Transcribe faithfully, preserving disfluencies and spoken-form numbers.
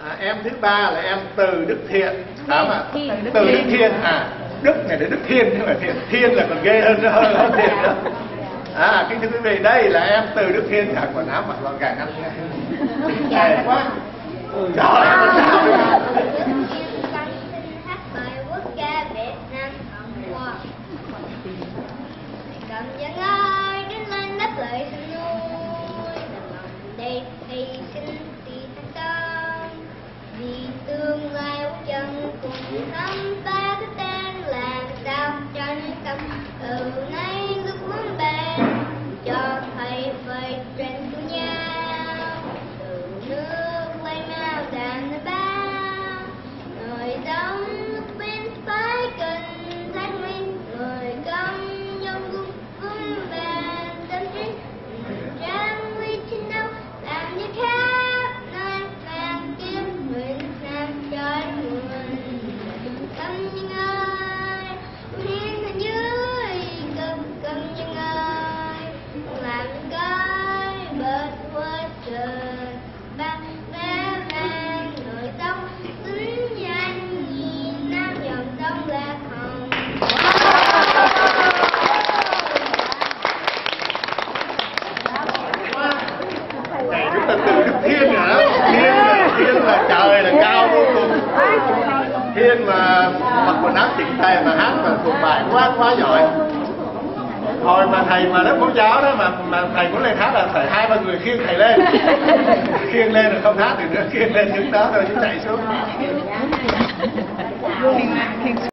À, em thứ ba là em Từ Đức Thiện, phải không ạ? Từ Đức Thiên. À, Đức này là Đức Thiên chứ không phải Thiện. Thiên là còn ghê hơn hơn, hơn Thiện nữa. À, kính thưa quý vị, đây là em Từ Đức Thiên, mặc quần áo mặc gọn gàng ăn đẹp quá. Trời ơi, sao vậy? Cầm dân ơi, đứng lên đáp lời xin nuôi, lòng đây hy sinh vì thành công, vì tương lai của chân cùng thăm ta cái tên là sao cho những tâm từ nay lúc muốn bền cho thầy vơi trên của nhau, từ nước lấy mau đàn bao người đông lúc bên phải cần thác minh người công trong lúc vững bền tâm trí trang huy trên đâu làm như khác nơi vàng kim nguyện làm cho người tâm nhân ơi hiên thành dưới cầm cầm nhân ơi làm cái bớt quên trời ba bé vàng người tóc tính nhanh nhìn nam dòng sông lạc hồng. Này chúng ta Từ Đức Thiên hả? Thiên là, thiên là trời là cao vô cùng. Thiên mà mặc quần áo chỉnh tề mà hát mà thuộc bài quá quá giỏi. Hồi mà thầy mà lớp mẫu giáo đó mà mà thầy muốn lên hát là phải hai ba người khiêng thầy lên. Khiêng lên là không hát được nữa, khiêng lên đứng đó rồi chứ chạy xuống.